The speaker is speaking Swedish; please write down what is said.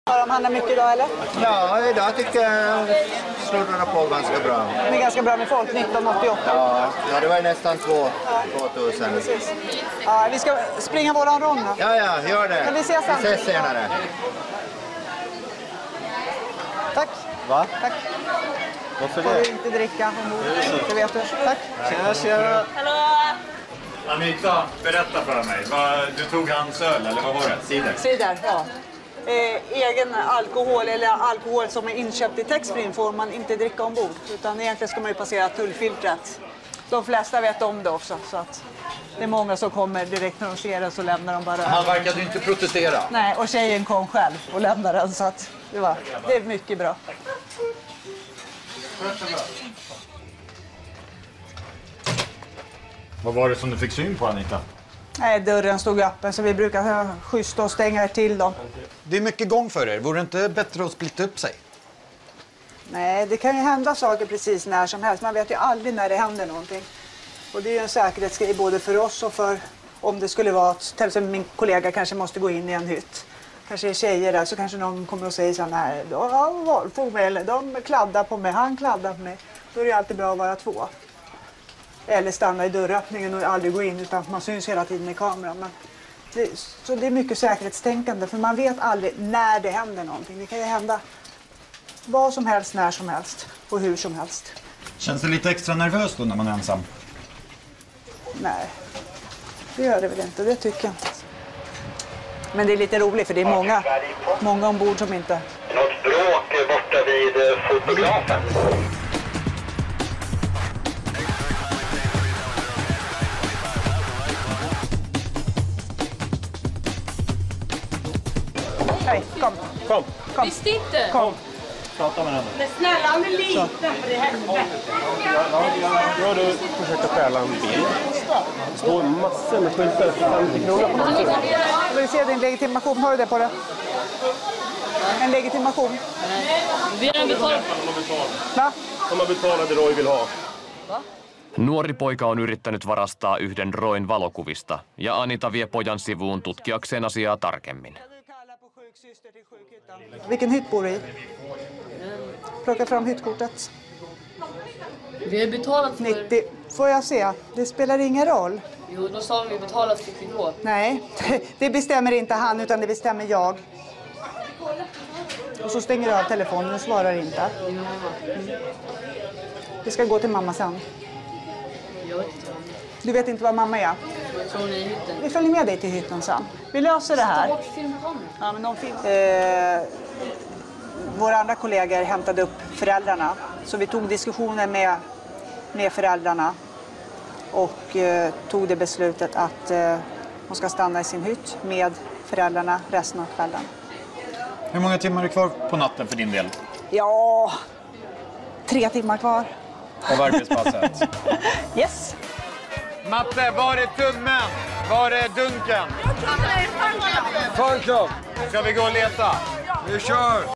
Har de handlat mycket idag eller? Ja, idag tycker jag snurrar på ganska bra. Det är ganska bra med folk, 1988. Ja, det var nästan 2000. Precis. Ja, vi ska springa våran rond då. Ja, gör det. Men vi ses sen. Vi ses senare. Tack. Va? Tack. Varför Får det? du inte dricka ombord? Det vet du. Tack. Tjena. Hallå! Anita, berätta för mig. Du tog hans öl, eller vad var det? Cider? Cider, ja. Egen alkohol eller alkohol som är inköpt i taxfree får man inte dricka ombord. Utan egentligen ska man ju passera tullfiltret. De flesta vet om det också. Så att det är många som kommer direkt när de ser det så lämnar de bara. Han verkade inte protestera. Nej, och tjejen kom själv och lämnade den så att det är mycket bra. Vad var det som du fick syn på, Anita? Nej, dörren stod öppen så vi brukar schyssta och stänga till dem. Det är mycket gång för er. Vore det inte bättre att splitta upp sig? Nej, det kan ju hända saker precis när som helst. Man vet ju aldrig när det händer någonting. Och det är ju en säkerhetsgrej både för oss och för om det skulle vara till exempel min kollega kanske måste gå in i en hytt. Kanske är tjejer där så kanske någon kommer och säger så här, de kladdar på mig, han kladdar på mig. Då är det alltid bra att vara två. Eller stanna i dörröppningen och aldrig gå in utan man syns hela tiden i kameran. Men så det är mycket säkerhetstänkande för man vet aldrig när det händer någonting. Det kan ju hända vad som helst, när som helst och hur som helst. Känns det lite extra nervöst då när man är ensam? Nej, det gör det väl inte. Det tycker jag inte. Men det är lite roligt för det är många ombord som inte... Något bråk borta vid fotografen. Hej, kom. Kom. Visst inte? Kom. Prata med henne. Men snälla, han är liten för det helvete. Nu har du försökt att stjäla en bil. Det står massor med skyltar för 50 kronor på den. Jag vill se din legitimation. Har du det på det? En legitimation. Vi har en betalt. Va? Om man betalar det Roy vill ha. Nuori poika on yrittänyt varastaa yhden Roin valokuvista ja Anita vie pojan sivuun tutkiakseen asiaa tarkemmin. Vilken hytt bor du i? Plocka fram hyttkortet. Vi har betalat för... 90. Får jag se? Det spelar ingen roll. Jo, då sa vi betalat fick vi gå. Nej, det bestämmer inte han utan det bestämmer jag. Och så stänger du av telefonen och svarar inte. Vi ska gå till mamma sen. Jag vet inte. Du vet inte vad mamma är? Jag tror ni är i hytten. Vi följer med dig till hytten sen. Vi löser det här. Ja, men våra andra kollegor hämtade upp föräldrarna. Så vi tog diskussioner med föräldrarna. Och tog det beslutet att hon ska stanna i sin hytt med föräldrarna resten av kvällen. Hur många timmar är kvar på natten för din del? Ja, 3 timmar kvar. Av arbetspasset? Yes. Matte, var är tummen? Var är dunken? Fan, Ska vi gå och leta? Vi kör!